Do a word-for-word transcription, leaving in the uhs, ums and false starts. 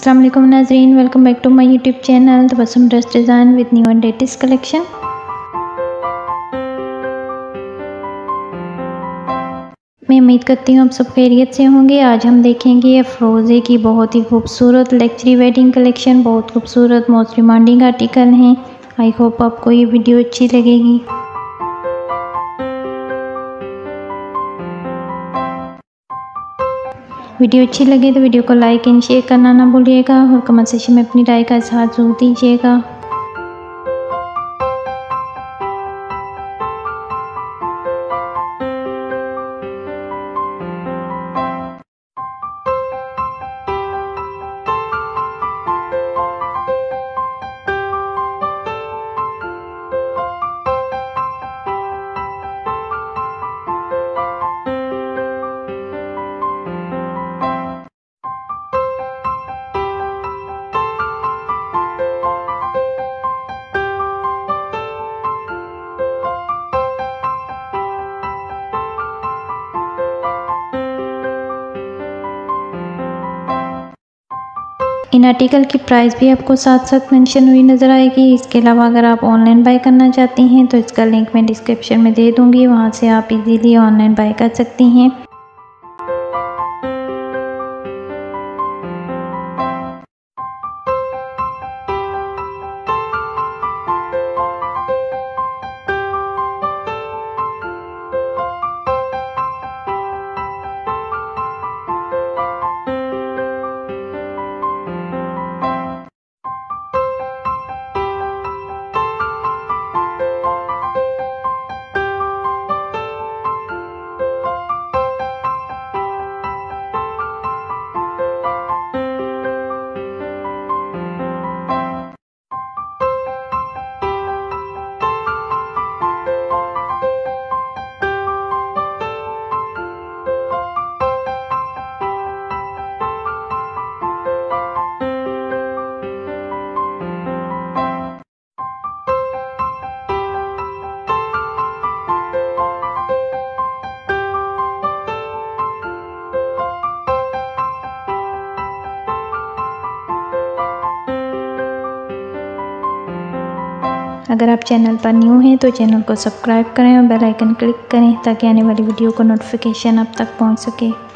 अस्सलाम वालेकुम नाज़रीन, welcome back to my YouTube channel Tabassum dress design with new and latest collection. मैं उम्मीद करती हूँ आप सब खैरियत से होंगे। आज हम देखेंगे अफरोज़े की बहुत ही खूबसूरत लग्जरी वेडिंग कलेक्शन। बहुत खूबसूरत मोस्ट डिमांडिंग आर्टिकल हैं। आई होप आपको ये वीडियो अच्छी लगेगी। वीडियो अच्छी लगे तो वीडियो को लाइक एंड शेयर करना ना भूलिएगा और कमेंट सेक्शन में अपनी राय का इज़हार ज़रूर दीजिएगा। इन आर्टिकल की प्राइस भी आपको साथ साथ मेंशन हुई नज़र आएगी। इसके अलावा अगर आप ऑनलाइन बाय करना चाहती हैं तो इसका लिंक मैं डिस्क्रिप्शन में दे दूँगी, वहाँ से आप इजीली ऑनलाइन बाय कर सकती हैं। अगर आप चैनल पर न्यू हैं तो चैनल को सब्सक्राइब करें और बेल आइकन क्लिक करें ताकि आने वाली वीडियो को नोटिफिकेशन आप तक पहुंच सके।